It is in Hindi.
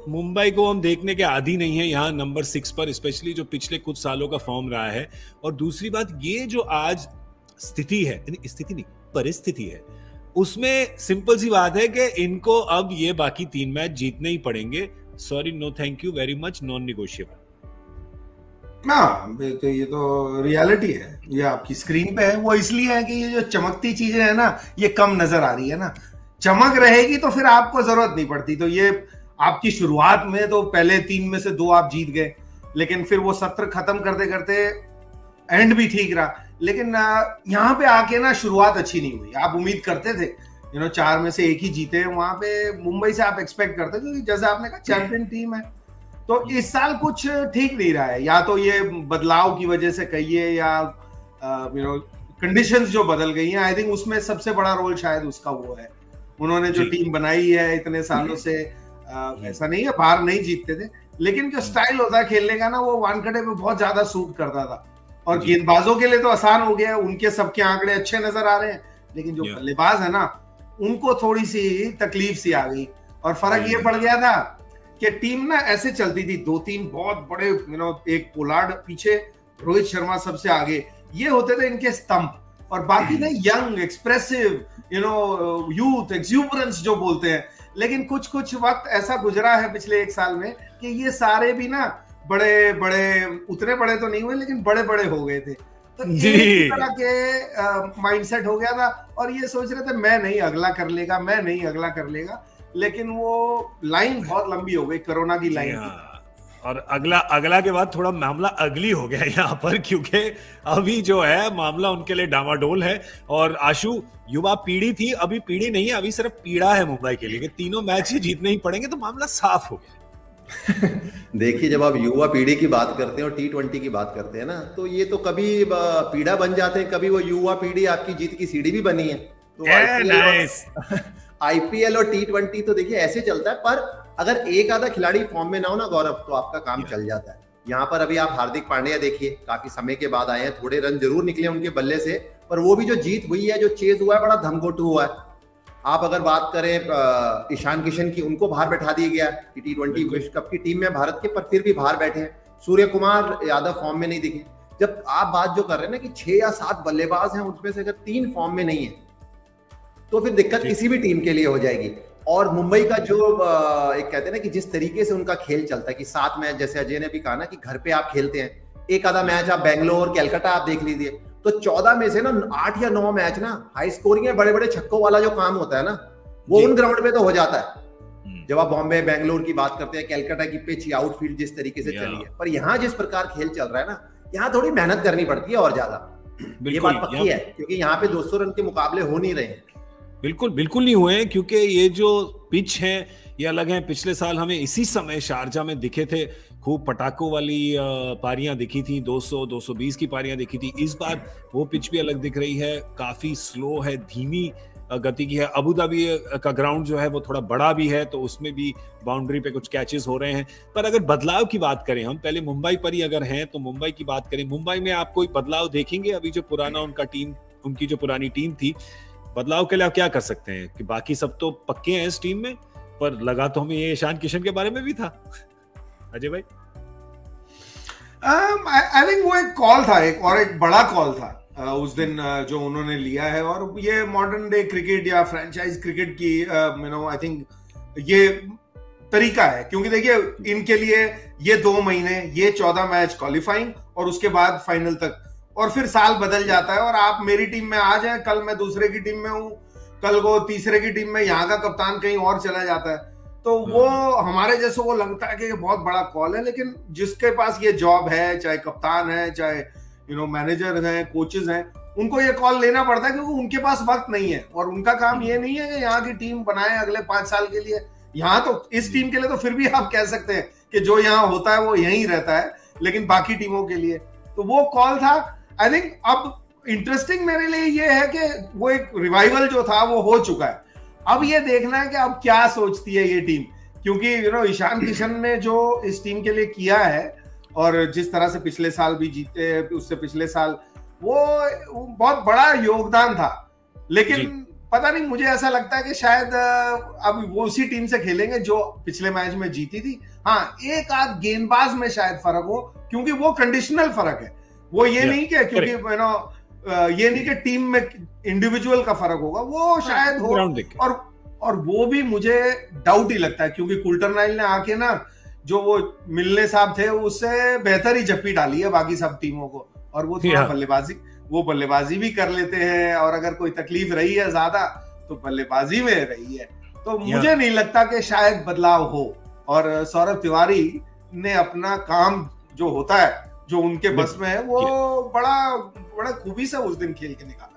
मुंबई को हम देखने के आदी नहीं है यहाँ नंबर 6 पर, स्पेशली जो पिछले कुछ सालों का फॉर्म रहा है। और दूसरी बात, ये जो आज स्थिति है, स्थिति नहीं परिस्थिति है, उसमें सिंपल सी बात है कि इनको अब ये बाकी 3 मैच जीतने ही पड़ेंगे। Sorry, no thank you very much, non negotiable. हाँ, तो ये तो रियलिटी है, ये आपकी स्क्रीन पे है। वो इसलिए है कि ये जो चमकती चीजें है ना, ये कम नजर आ रही है ना। चमक रहेगी तो फिर आपको जरूरत नहीं पड़ती। तो ये आपकी शुरुआत में तो पहले 3 में से 2 आप जीत गए, लेकिन फिर वो सत्र खत्म करते करते एंड भी ठीक रहा। लेकिन यहाँ पे आके ना शुरुआत अच्छी नहीं हुई। आप उम्मीद करते थे 4 में से 1 ही जीते, वहां पे मुंबई से आप एक्सपेक्ट करते थे, क्योंकि जैसे आपने कहा चैंपियन टीम है। तो इस साल कुछ ठीक नहीं रहा है, या तो ये बदलाव की वजह से कहिए, या कंडीशंस जो बदल गई हैं। आई थिंक उसमें सबसे बड़ा रोल शायद उसका वो है। उन्होंने जो टीम बनाई है इतने सालों से, ऐसा नहीं है बाहर नहीं जीतते थे, लेकिन जो स्टाइल होता है खेलने का ना, वो वानखेड़े पे बहुत ज्यादा सूट करता था। और गेंदबाजों के लिए तो आसान हो गया है, उनके सबके आंकड़े अच्छे नजर आ रहे हैं, लेकिन जो बल्लेबाज है ना, उनको थोड़ी सी तकलीफ सी आ गई। और फर्क ये पड़ गया था कि टीम ना ऐसे चलती थी, 2-3 बहुत बड़े एक पोलार्ड पीछे, रोहित शर्मा सबसे आगे, ये होते थे इनके स्तंभ। और बाकी ना यंग, एक्सप्रेसिव, यूथ, एक्सूबरेंस जो बोलते हैं। लेकिन कुछ वक्त ऐसा गुजरा है पिछले 1 साल में कि ये सारे भी ना बड़े बड़े, उतने बड़े तो नहीं हुए, लेकिन बड़े बड़े हो गए थे। तो एक तरह के माइंडसेट हो गया था, और ये सोच रहे थे मैं नहीं, अगला कर लेगा, मैं नहीं, अगला कर लेगा। लेकिन वो लाइन बहुत लंबी हो गई, कोरोना की लाइन। और अगला के बाद थोड़ा मामला अगली हो गया यहाँ पर, क्योंकि अभी जो है मामला उनके लिए डामाडोल है। और आशु, युवा पीढ़ी थी, अभी पीढ़ी नहीं है, अभी सिर्फ पीड़ा है मुंबई के लिए कि 3 मैच ही जीतने ही पड़ेंगे, तो मामला साफ हो गया। देखिए, जब आप युवा पीढ़ी की बात करते हैं और T20 की बात करते हैं ना, तो ये तो कभी पीड़ा बन जाते हैं, कभी वो युवा पीढ़ी आपकी जीत की सीढ़ी भी बनी है। तो आईपीएल और T20 तो देखिए ऐसे चलता है, पर अगर एक आधा खिलाड़ी फॉर्म में ना हो ना गौरव, तो आपका काम चल जाता है। यहाँ पर अभी आप हार्दिक पांड्या देखिए, काफी समय के बाद आए हैं, थोड़े रन जरूर निकले उनके बल्ले से, पर वो भी जो जीत हुई है, जो चेज हुआ है, बड़ा धमघोटू हुआ है। आप अगर बात करें ईशान किशन की, उनको बाहर बैठा दिया गया T20 विश्व कप की टीम में भारत के, पर फिर भी बाहर बैठे हैं। सूर्य कुमार यादव फॉर्म में नहीं दिखे। जब आप बात जो कर रहे हैं ना कि 6 या 7 बल्लेबाज हैं, उसमें से अगर 3 फॉर्म में नहीं है, तो फिर दिक्कत किसी भी टीम के लिए हो जाएगी। और मुंबई का जो एक कहते हैं ना कि जिस तरीके से उनका खेल चलता है कि 7 मैच, जैसे अजय ने भी कहा ना कि घर पे आप खेलते हैं, एक आधा मैच आप बेंगलोर, कैलकाटा आप देख लीजिए, तो 14 में से ना 8 या 9 मैच ना हाई स्कोरिंग है, बड़े बड़े छक्कों वाला जो काम होता है ना, वो उन ग्राउंड पे तो हो जाता है। जब आप बॉम्बे, बेंगलोर की बात करते हैं, कैलकाटा की पिच या आउटफील्ड जिस तरीके से चली है, पर यहाँ जिस प्रकार खेल चल रहा है ना, यहाँ थोड़ी मेहनत करनी पड़ती है और ज्यादा। ये बात पक्की है, क्योंकि यहाँ पे 200 रन के मुकाबले हो नहीं रहे हैं। बिल्कुल नहीं हुए हैं, क्योंकि ये जो पिच है ये अलग है। पिछले साल हमें इसी समय शारजा में दिखे थे, खूब पटाखों वाली पारियां दिखी थी, 200-220 की पारियां दिखी थी। इस बार वो पिच भी अलग दिख रही है, काफी स्लो है, धीमी गति की है। अबू धाबी का ग्राउंड जो है वो थोड़ा बड़ा भी है, तो उसमें भी बाउंड्री पे कुछ कैचेस हो रहे हैं। पर अगर बदलाव की बात करें, हम पहले मुंबई पर ही अगर हैं, तो मुंबई की बात करें, मुंबई में आप कोई बदलाव देखेंगे? अभी जो पुराना उनकी जो पुरानी टीम थी, बदलाव के लिए आप क्या कर सकते हैं? कि बाकी सब तो पक्के हैं इस टीम में, पर लगा तो हमें ये ईशान किशन के बारे में भी था। अजय भाई, आई थिंक वो एक कॉल था, एक बड़ा कॉल था उस दिन जो उन्होंने लिया है। और ये मॉडर्न डे क्रिकेट या फ्रेंचाइज क्रिकेट की आई थिंक ये तरीका है, क्योंकि देखिए इनके लिए ये 2 महीने, ये 14 मैच क्वालिफाइंग, और उसके बाद फाइनल तक, और फिर साल बदल जाता है। और आप मेरी टीम में आ जाए, कल मैं दूसरे की टीम में हूं, कल को तीसरे की टीम में यहाँ का कप्तान कहीं और चला जाता है, तो वो हमारे जैसे वो लगता है कि ये बहुत बड़ा कॉल है। लेकिन जिसके पास ये जॉब है, चाहे कप्तान है, चाहे मैनेजर हैं, कोचेज हैं, उनको ये कॉल लेना पड़ता है, क्योंकि उनके पास वक्त नहीं है। और उनका काम ये नहीं है कि यहाँ की टीम बनाए अगले 5 साल के लिए। यहाँ तो इस टीम के लिए तो फिर भी आप कह सकते हैं कि जो यहाँ होता है वो यहीं रहता है, लेकिन बाकी टीमों के लिए तो वो कॉल था। आई थिंक अब इंटरेस्टिंग मेरे लिए ये है कि वो एक रिवाइवल जो था वो हो चुका है। अब ये देखना है कि अब क्या सोचती है ये टीम, क्योंकि ईशान किशन ने जो इस टीम के लिए किया है, और जिस तरह से पिछले साल भी जीते, उससे पिछले साल, वो बहुत बड़ा योगदान था। लेकिन पता नहीं, मुझे ऐसा लगता है कि शायद अब वो उसी टीम से खेलेंगे जो पिछले मैच में जीती थी। हाँ, एक आध गेंदबाज में शायद फर्क हो, क्योंकि वो कंडीशनल फर्क है, वो ये नहीं कि क्योंकि ये नहीं कि टीम में इंडिविजुअल का फर्क होगा, वो शायद हो। और वो भी मुझे डाउट ही लगता है, क्योंकि कुल्टरनाइल ने आके ना जो वो मिलने साहब थे उससे बेहतर ही जप्पी डाली है बाकी सब टीमों को, और वो थोड़ा बल्लेबाजी भी कर लेते हैं, और अगर कोई तकलीफ रही है ज्यादा तो बल्लेबाजी में रही है। तो मुझे नहीं लगता कि शायद बदलाव हो, और सौरभ तिवारी ने अपना काम जो होता है, जो उनके बस में है, वो बड़ा खूबी से उस दिन खेल के निकाला।